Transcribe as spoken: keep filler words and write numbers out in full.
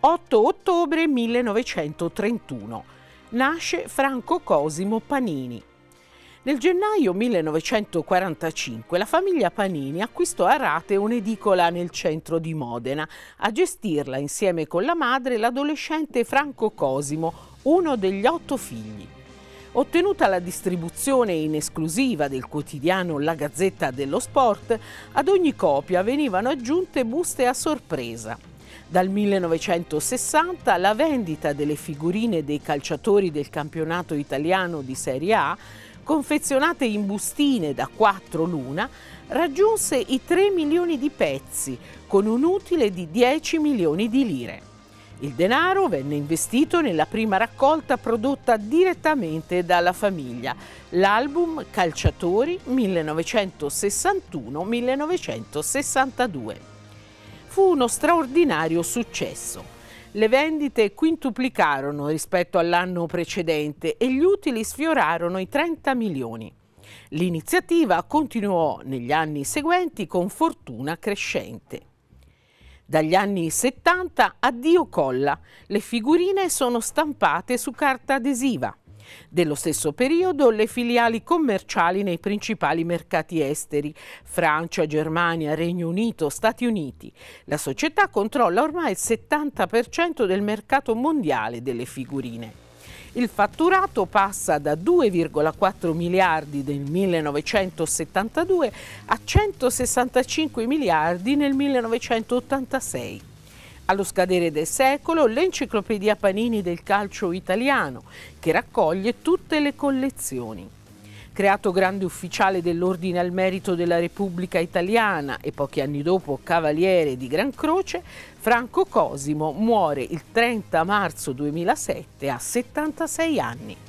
otto ottobre millenovecentotrentuno. Nasce Franco Cosimo Panini. Nel gennaio millenovecentoquarantacinque la famiglia Panini acquistò a rate un'edicola nel centro di Modena. A gestirla insieme con la madre l'adolescente Franco Cosimo, uno degli otto figli. Ottenuta la distribuzione in esclusiva del quotidiano La Gazzetta dello Sport, ad ogni copia venivano aggiunte buste a sorpresa. Dal millenovecentosessanta la vendita delle figurine dei calciatori del campionato italiano di Serie A, confezionate in bustine da quattro l'una, raggiunse i tre milioni di pezzi, con un utile di dieci milioni di lire. Il denaro venne investito nella prima raccolta prodotta direttamente dalla famiglia, l'album Calciatori millenovecentosessantuno millenovecentosessantadue. Fu uno straordinario successo. Le vendite quintuplicarono rispetto all'anno precedente e gli utili sfiorarono i trenta milioni. L'iniziativa continuò negli anni seguenti con fortuna crescente. Dagli anni settanta addio colla, le figurine sono stampate su carta adesiva. Dello stesso periodo le filiali commerciali nei principali mercati esteri, Francia, Germania, Regno Unito, Stati Uniti. La società controlla ormai il settanta per cento del mercato mondiale delle figurine. Il fatturato passa da due virgola quattro miliardi nel millenovecentosettantadue a centosessantacinque miliardi nel millenovecentottantasei. Allo scadere del secolo, l'Enciclopedia Panini del calcio italiano, che raccoglie tutte le collezioni. Creato grande ufficiale dell'Ordine al Merito della Repubblica Italiana e pochi anni dopo cavaliere di Gran Croce, Franco Cosimo muore il trenta marzo duemilasette a settantasei anni.